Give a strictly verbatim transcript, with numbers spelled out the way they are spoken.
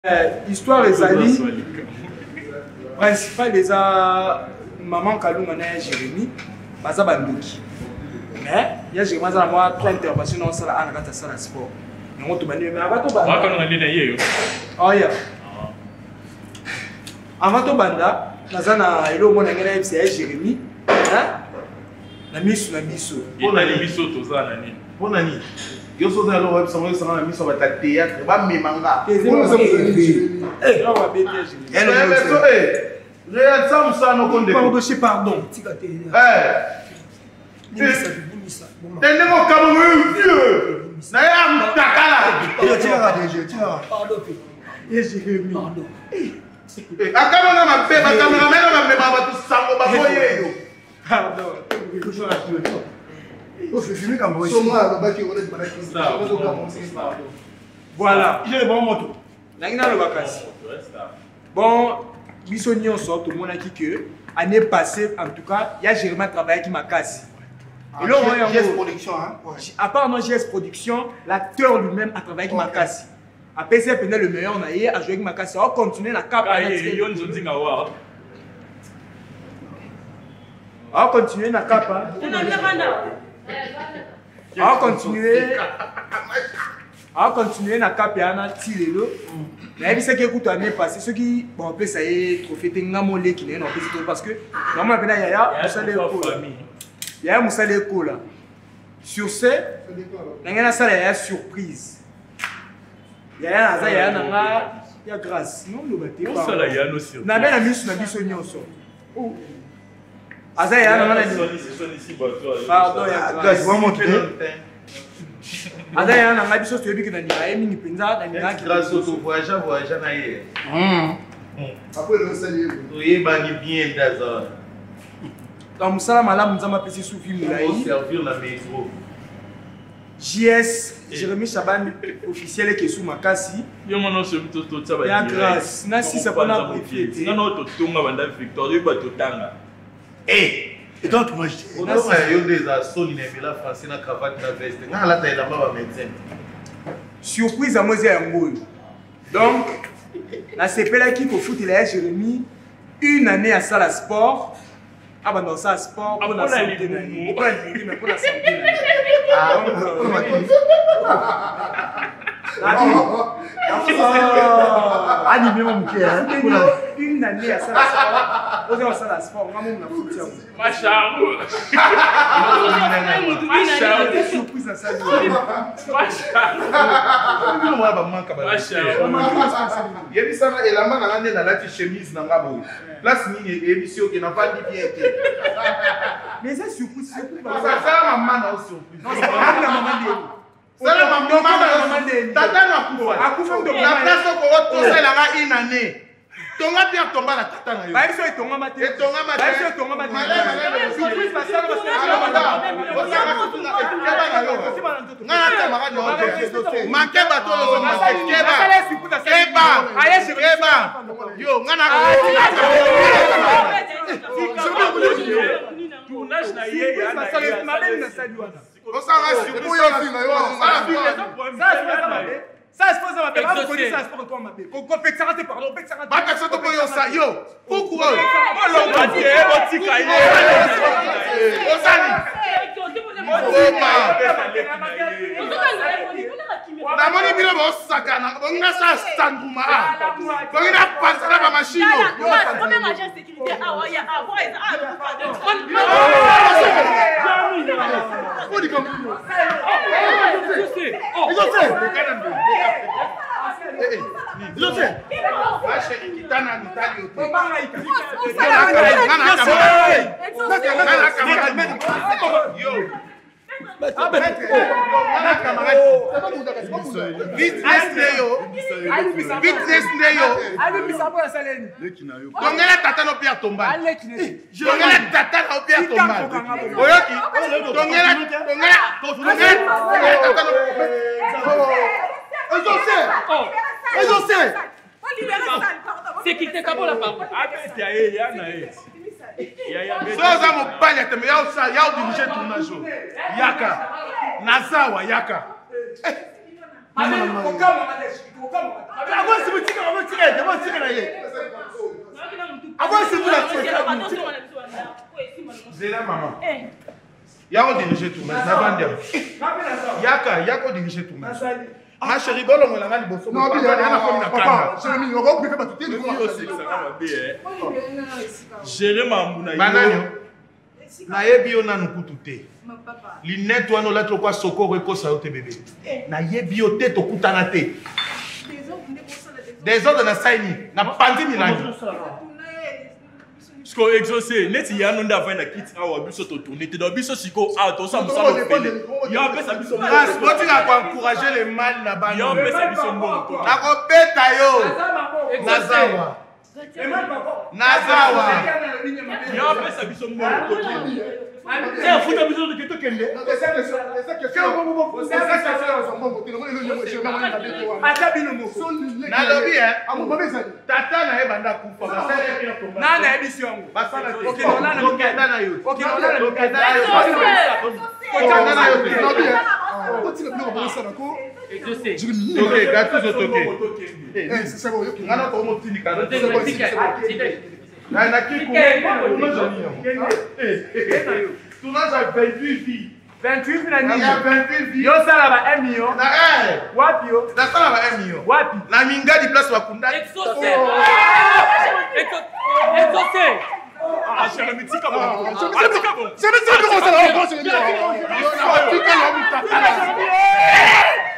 Histoire les amis principal les a maman Kalunga na Jérémy baza bandoki mais ya Jérémy za moi trois interventions dans ça la na sala sport ngo to bani mais abato banda ba kanonga ndina yeyo oh ya amato banda nazana elo mona ngena F C ya Jérémy hein na misu na misu pona ni misu to za na nini pona ni yo so za lo web songo songo na misu ba ta théâtre ba memanga pona so eh on va B T Jérémy elle so eh real sam ça no konde pardon je pardon eh Tende mo kamo vieux na ya mtakala yo tira déjà tira pardon eh Jérémy pardon eh akama na mabe ba kamera mena ba mema ba tu sango ba boye yo pardon voilà. J'ai le bon moto. Bon, Bissonnion sort, tout le monde a dit que l'année passée, en tout cas, il y a Jérémy travaillé qui m'a cassé. Et là, on G S Production, hein? À part non G S Production, l'acteur lui-même a travaillé qui m'a cassé. Après, c'est peut-être le meilleur, on a eu à jouer avec ma casse. On va continuer la cape. On va continuer la cape. On va continuer. On va continuer la cape et on a tiré le. Mais ce qui écoute l'année passée, ceux qui bon après ça y est trophée Tengamolé qui n'est pas parce que normalement il y a Moussa Leko. Il y a Moussa Leko là. Sur ce, il y a ça la surprise. Il y a ça il y a nanga il y a grâce. Non le baté. Ça là il y a nos surprises. Na bena misu na biso nyonso. Aza ya nanga na pardon ya grâce. Vraiment montrer. Ada ya nanga biso toyebi ke na ndika ye mingi penza na ndika ki grâce au voyage voyage na ye hum après le salut oye bani bien daza dans musala malamu nzamba pesi soufi mulai servir la métro J S Jérémy Chaban officiel ke sous makasi yo mono so to to tsaba ya grâce na si ça pas briefé na no to tonga banda victoire yo ba to tanga eh et donc moi je dis on a eu des assauts ni la français na cravate na veste na la taille là-bas ba médecin surprise à mozi ya ngolo donc na sepela ki ko foutre la Jérémy une année à salle sport ah bah dans ça sport pour la santé na pour la santé mais pour la santé ah animé mon cœur une année à salle sport on est à salle sport on a mon foutre ma charme ma charme surprise à salle ma charme on va ba manka ba ma charme yebi sana elamba na ngane na lati chemise na ngabo place nini émission qui n'a pas dit bien mais c'est surprise surprise ça ça maman na surprise non c'est pas la maman de ça la maman na tata na kufa akufa ndo la place ko to ça la une année tonga bien tomba la tata na yo ba biso etonga mate etonga mate ba biso etonga mate surprise ba sala ba nga camarade na manke bato lo manke keba keba keba yo nga na tournage na ye ya na sala mabeli na sali wana osanga surprise yo fina yo ça se pose à ma belle. Vous connaissez ça se pose à ma belle. Qu'on fait ça rater pardon, fait ça rater. Ba ka soto ko yo sa yo. Pourquoi? Oh lo ba tie o tika ile. Osani. Opa. Na moni bilo bo saka na nga sa sanduma a. Bo ina pasara ba machine yo. Combien agent sécurité ah ouais ah ouais Ko di ko. ils ont fait ils ont fait vache kitana mitali yote yo business neyo business neyo tongela tata no pia tomba tongela tata no pia tomba oyoki tongela tongela tongela tata no ils ont fait ils ont fait sécurité kabo la parole abeti aye ya na ye ya ya beti so za mo banya te me ya usa ya dirige tournage yaka nazawa yaka Yako diriger tout mais na bandia. Yaka yako diriger tout mais. Ma chérie bolo mo langa liboso. Non bi ana ko na papa. Jérémy on va préférer ba tout Gérer mamuna. Bananyo. Na yebi ona nukutu te. Linette wana la tokwa sokoro ekosa yo te bébé. Na yebi yo te tokutana te. Des ordres na saini na pandi milangi. Parce que exaucé, net il y a un d'avant na kit awa biso to tourner te do biso siko a to ça musa lo pele. Ya pe sa biso. Grâce, moi tu vas encourager les mal na bana. Ya pe sa biso mbongo. Na ko beta yo. Nazawa. Nazawa. Ya pe sa biso mbongo. Eh, futa biso de keto kende. Non, c'est ça que c'est que c'est bon bon bon. C'est ça que c'est bon bon. Na lobi hein. Amu mabe ça. Tata na e banda kufa. Na na émission. Basala te. OK, non na OK, na yo. OK, non na OK, na yo. Kotana yo. Non bien. Quand il est plus bon ça d'accord. Exaucé. OK, gâteau zo toké. Eh, c'est bon. Ngana to mo tini ka. Na na ki ko. Tu n'as vingt-huit filles. vingt-huit Il y a vingt-huit filles. Yo sala ba un million. Na eh. Wapi yo? Na sala ba un million. Wapi? Na minga di place wakunda. Exaucé. Exaucé. Ah, Jérémy tika bon. C'est bon. C'est bon, ça va. C'est bon.